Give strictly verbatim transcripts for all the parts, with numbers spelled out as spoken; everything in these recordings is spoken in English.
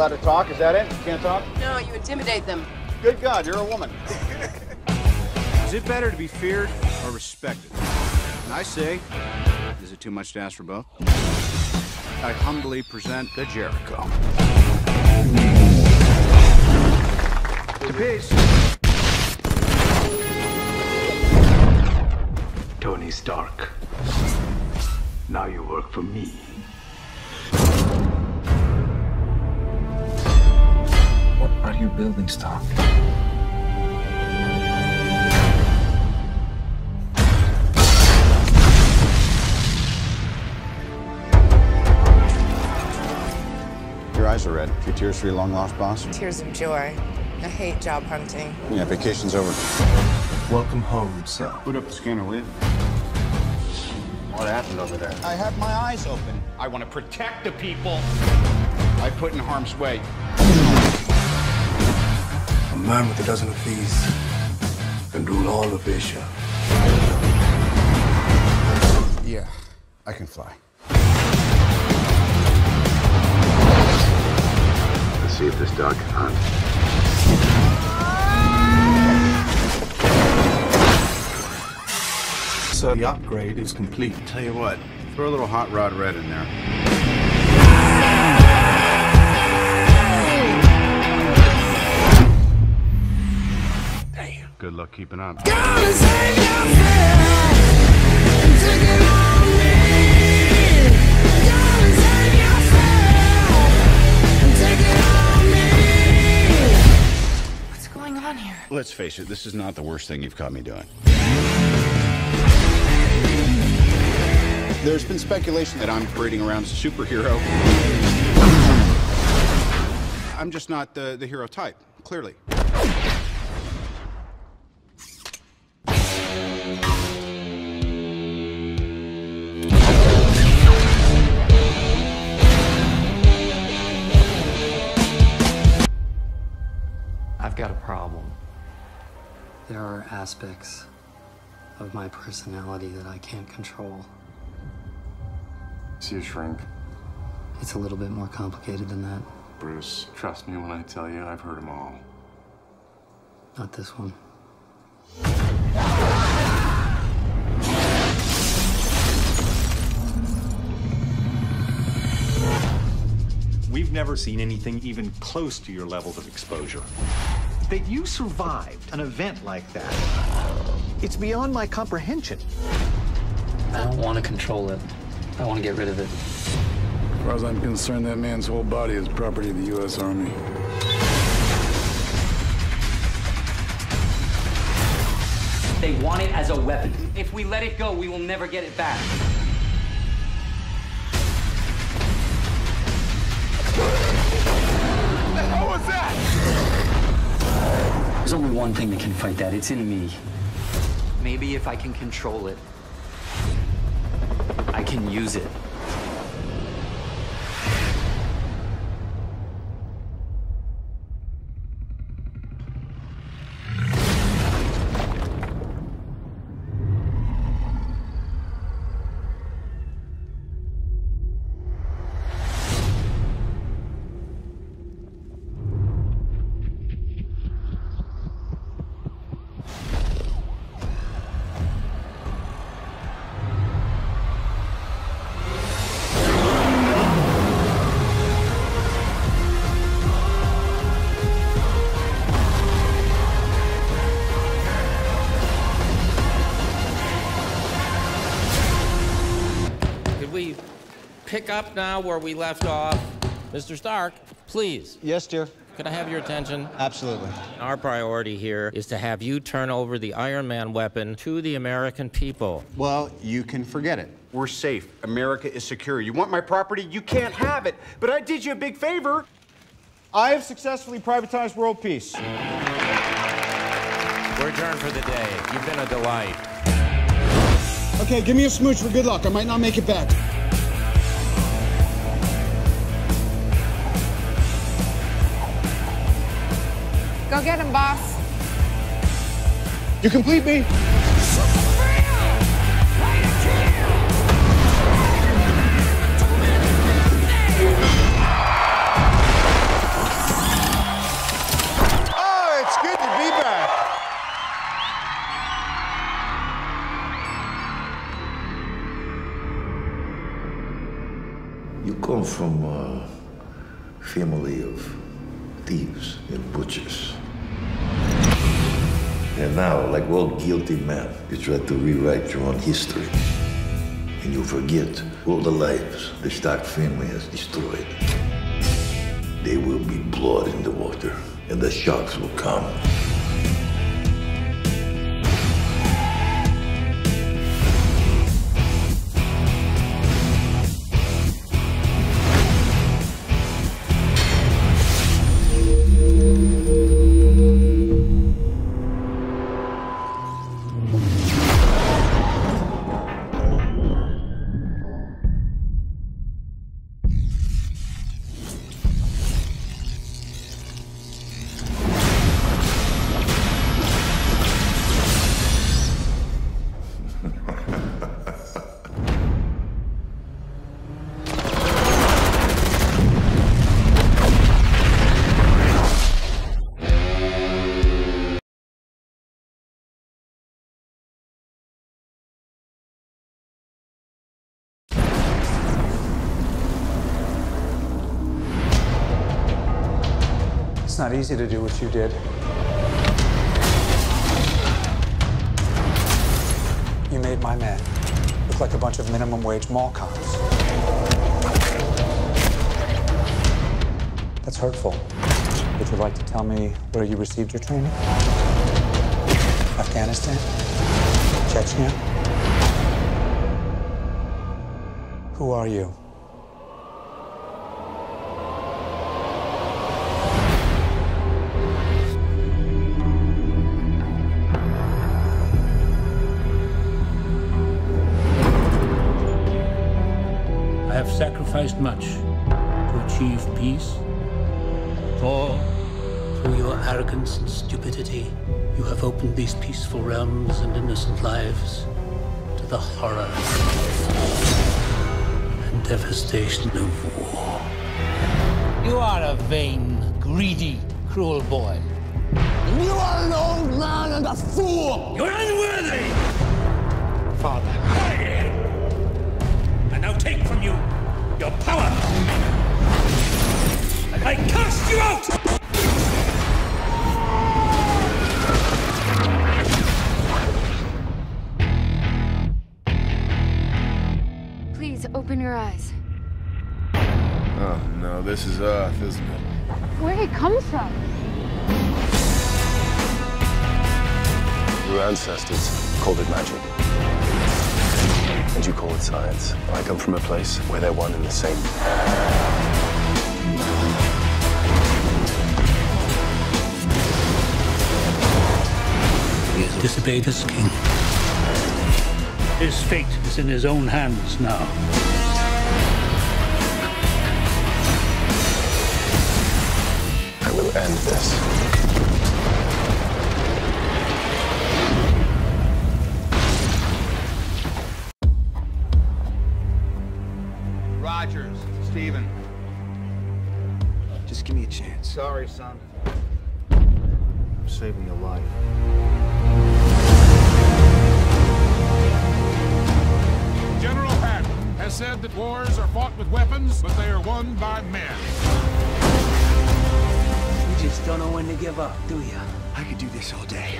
allowed to talk? Is that it? You can't talk? No, you intimidate them. Good God, you're a woman. Is it better to be feared or respected? And I say, is it too much to ask for both? I humbly present the Jericho. To peace. Tony Stark. Now you work for me. What are you building, Stark? Your eyes are red. Your tears for your long-lost boss? Tears of joy. I hate job hunting. Yeah, vacation's over. Welcome home, sir. Boot up the scanner, will you? What happened over there? I had my eyes open. I want to protect the people I put in harm's way. A man with a dozen of these can rule all of Asia. Yeah, I can fly. Let's see if this dog can hunt. So the upgrade is complete. Tell you what, throw a little Hot Rod Red in there. Damn. Good luck keeping up. What's going on here? Let's face it, this is not the worst thing you've caught me doing. There's been speculation that I'm parading around as a superhero. I'm just not the, the hero type, clearly. I've got a problem. There are aspects of my personality that I can't control. See a shrink. It's a little bit more complicated than that. Bruce, trust me when I tell you I've heard them all. Not this one. We've never seen anything even close to your levels of exposure. That you survived an event like that, it's beyond my comprehension. I don't want to control it. I want to get rid of it. As far as I'm concerned, that man's whole body is property of the U S Army. They want it as a weapon. If we let it go, we will never get it back. What the hell was that? There's only one thing that can fight that. It's in me. Maybe if I can control it, I can use it. We pick up now where we left off. Mister Stark, please. Yes, dear. Could I have your attention? Absolutely. Our priority here is to have you turn over the Iron Man weapon to the American people. Well, you can forget it. We're safe. America is secure. You want my property? You can't have it. But I did you a big favor. I have successfully privatized world peace. We're adjourned for the day. You've been a delight. Okay, give me a smooch for good luck. I might not make it back. Go get him, boss. You complete me. come from a family of thieves and butchers. And now, like all guilty men, you try to rewrite your own history. And you forget all the lives the Stark family has destroyed. There will be blood in the water, and the sharks will come. It's not easy to do what you did. You made my men look like a bunch of minimum wage mall cops. That's hurtful. Would you like to tell me where you received your training? Afghanistan? Chechnya? Who are you? I have sacrificed much to achieve peace. For, through your arrogance and stupidity, you have opened these peaceful realms and innocent lives to the horror and devastation of war. You are a vain, greedy, cruel boy. And you are an old man and a fool! You're unworthy! Father. I now take from you your power! And I cast you out! Please, open your eyes. Oh, no, this is Earth, isn't it? Where did it come from? Your ancestors called it magic. And you call it science. I come from a place where they're one and the same. He has disobeyed his king. His fate is in his own hands now. I will end this. Rogers, Stephen. Just give me a chance. Sorry, son. I'm saving your life. General Patton has said that wars are fought with weapons, but they are won by men. You just don't know when to give up, do you? I could do this all day.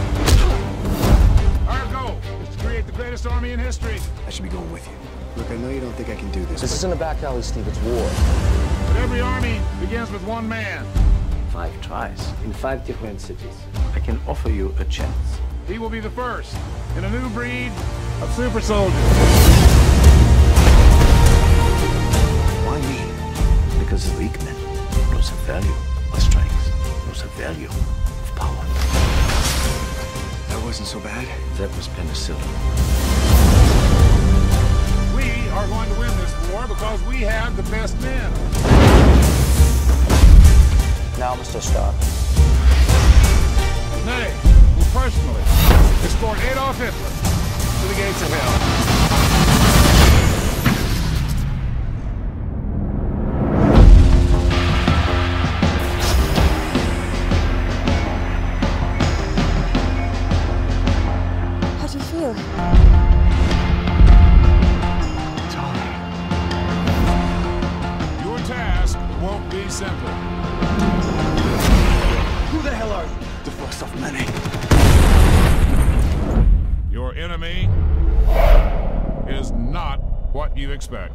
Our goal is to create the greatest army in history. I should be going with you. Look, I know you don't think I can do this. This but... isn't a back alley, Steve. It's war. But every army begins with one man. Five tries in five different cities. I can offer you a chance. He will be the first in a new breed of super soldiers. Why me? Because the weak men knows the value of strength, knows the value of power. That wasn't so bad. That was penicillin. We are going to win this war because we have the best men. Now, Mister Stark. Nay, will personally escort Adolf Hitler to the gates of hell. How do you feel? enemy is not what you expect.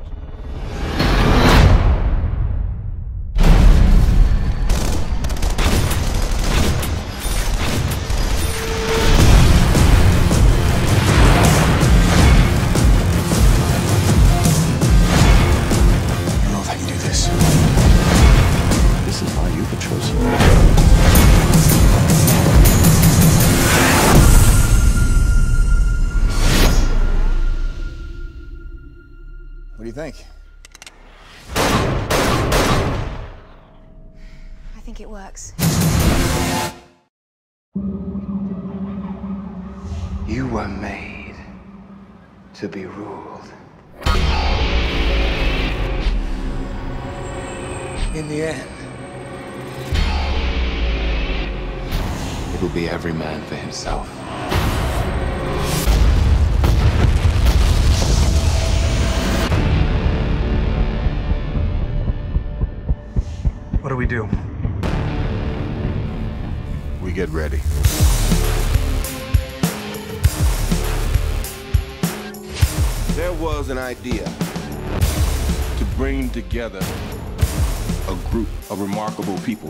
This is why you were chosen. What do you think? I think it works. You were made to be ruled. In the end, it'll be every man for himself. What do we do? We get ready. There was an idea to bring together a group of remarkable people.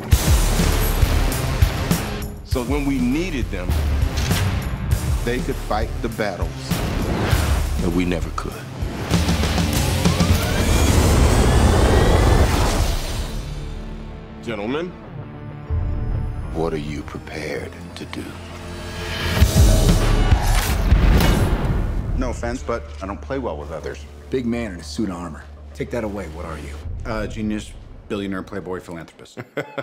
So when we needed them, they could fight the battles that we never could. Gentlemen, what are you prepared to do? No offense, but I don't play well with others. Big man in a suit of armor. Take that away. What are you? Uh, genius, billionaire, playboy, philanthropist.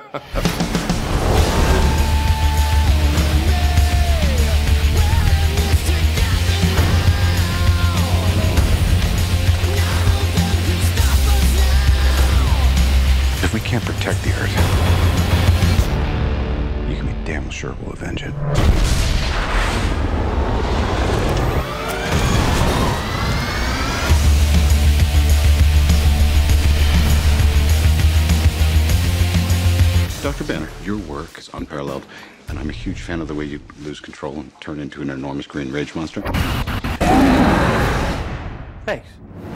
If we can't protect the Earth, you can be damn sure we'll avenge it. Doctor Banner, your work is unparalleled, and I'm a huge fan of the way you lose control and turn into an enormous green rage monster. Thanks.